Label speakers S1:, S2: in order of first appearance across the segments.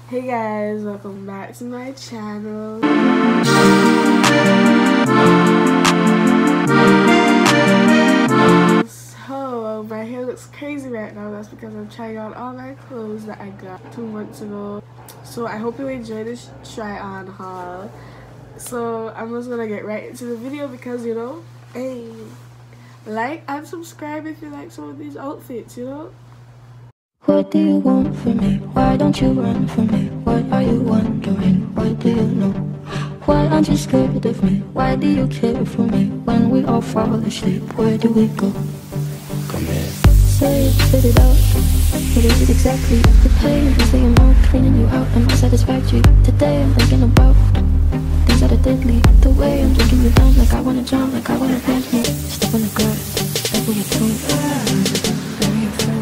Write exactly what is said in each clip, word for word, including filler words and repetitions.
S1: Hey guys, welcome back to my channel. So my hair looks crazy right now. That's because I'm trying on all my clothes that I got two months ago. So I hope you enjoy this try on haul. So I'm just gonna get right into the video because, you know, hey, like and subscribe if you like some of these outfits, you know.
S2: What do you want from me? Why don't you run from me? What are you wondering? What do you know? Why aren't you scared of me? Why do you care for me? When we all fall asleep, where do we go? Come here. Say it, spit it out. What is it exactly? The pain is the amount cleaning you out and not satisfactory. Today I'm thinking about things that are deadly. The way I'm drinking you down, like I wanna drown, like I wanna plant me. Step on the grass, like what you're doing. Bury your friend.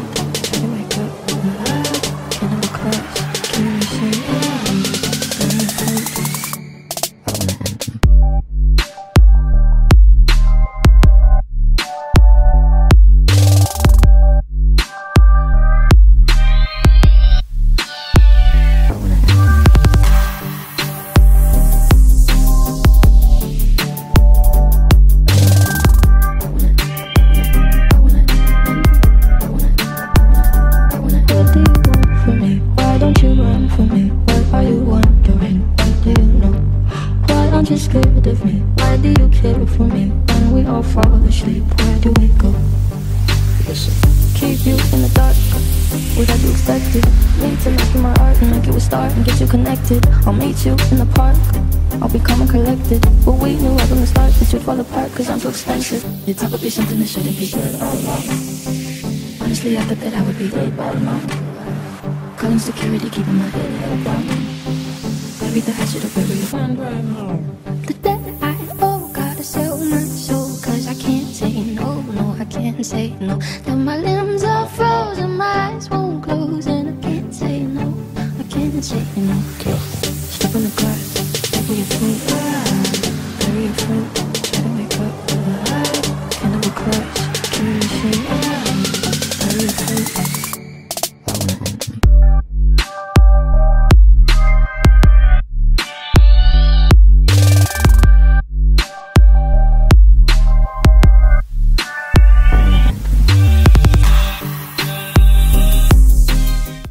S2: Just scared of me. Why do you care for me? When we all fall asleep, where do we go? Listen. Keep you in the dark, what had you expected? Me to make you my art and make you a star and get you connected. I'll meet you in the park, I'll be calm and collected. But we knew right from the start that you'd fall apart cause I'm too expensive. Your talk would be something that shouldn't be said out loud. Honestly, I thought that I would be dead by now. Calling security, keeping my head held down. Bury the hatchet or bury your friend right now. The debt I owe, gotta sell my soul. Cause I can't say no, no, I can't say no. Now my limbs are frozen, my eyes won't close. And I can't say no, I can't say no. Step on the glass, like what you're doing.